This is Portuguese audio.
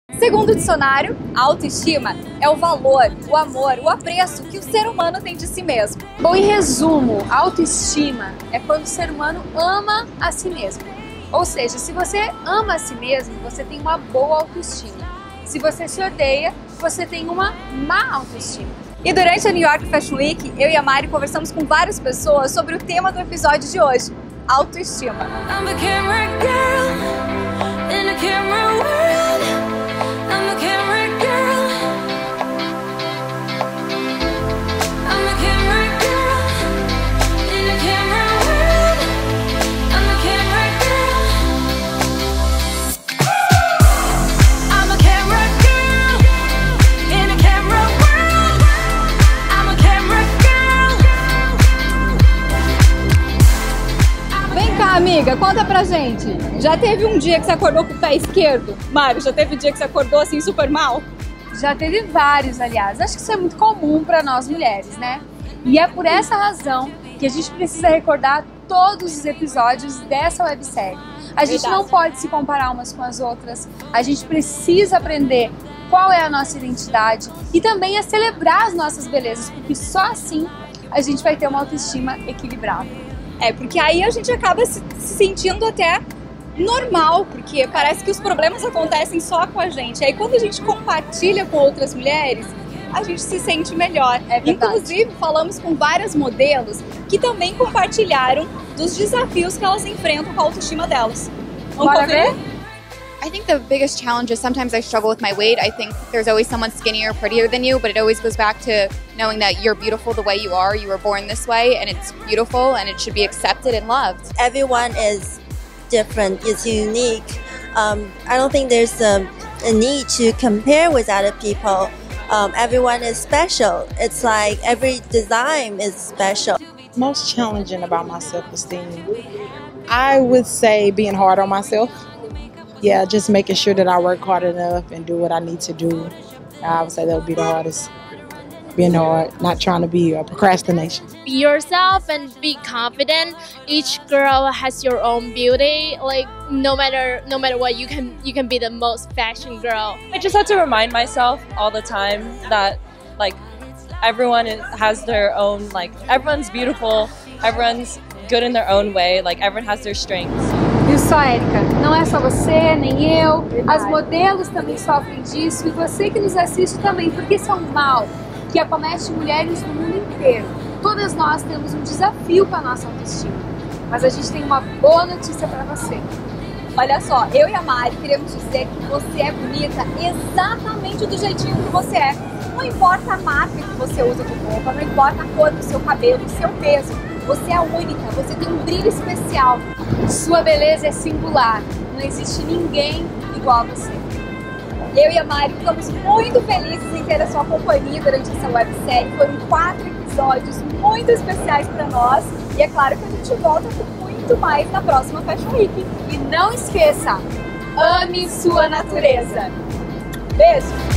Segundo o dicionário, a autoestima é o valor, o amor, o apreço que o ser humano tem de si mesmo. Bom, em resumo, a autoestima é quando o ser humano ama a si mesmo. Ou seja, se você ama a si mesmo, você tem uma boa autoestima. Se você se odeia, você tem uma má autoestima. E durante a New York Fashion Week, eu e a Mari conversamos com várias pessoas sobre o tema do episódio de hoje, autoestima. Amiga, conta pra gente, já teve um dia que você acordou com o pé esquerdo? Mário, já teve um dia que você acordou assim super mal? Já teve vários, aliás. Acho que isso é muito comum para nós mulheres, né? E é por essa razão que a gente precisa recordar todos os episódios dessa websérie. A gente não pode se comparar umas com as outras, a gente precisa aprender qual é a nossa identidade e também a celebrar as nossas belezas, porque só assim a gente vai ter uma autoestima equilibrada. É, porque aí a gente acaba se sentindo até normal, porque parece que os problemas acontecem só com a gente. Aí quando a gente compartilha com outras mulheres, a gente se sente melhor. Inclusive, falamos com várias modelos que também compartilharam dos desafios que elas enfrentam com a autoestima delas. Bora ver? I think the biggest challenge is sometimes I struggle with my weight. I think there's always someone skinnier, prettier than you, but it always goes back to knowing that you're beautiful the way you are. You were born this way, and it's beautiful, and it should be accepted and loved. Everyone is different, is unique. I don't think there's a need to compare with other people. Everyone is special. It's like every design is special. Most challenging about my self-esteem, I would say being hard on myself. Yeah, just making sure that I work hard enough and do what I need to do. I would say that would be the hardest. Being hard, not trying to be a procrastination. Be yourself and be confident. Each girl has your own beauty. Like no matter what, you can be the most fashion girl. I just have to remind myself all the time that like everyone has their own, like everyone's beautiful, everyone's good in their own way, like everyone has their strengths. Viu só, Érica? Não é só você, nem eu. As modelos também sofrem disso e você que nos assiste também, porque esse é um mal que acomete mulheres no mundo inteiro. Todas nós temos um desafio com a nossa autoestima, mas a gente tem uma boa notícia para você. Olha só, eu e a Mari queremos dizer que você é bonita exatamente do jeitinho que você é. Não importa a marca que você usa de roupa, não importa a cor do seu cabelo, o seu peso. Você é única, você tem um brilho especial. Sua beleza é singular, não existe ninguém igual a você. Eu e a Mari ficamos muito felizes em ter a sua companhia durante essa websérie. Foram 4 episódios muito especiais para nós. E é claro que a gente volta com muito mais na próxima Fashion Week. E não esqueça, ame sua natureza. Beijo!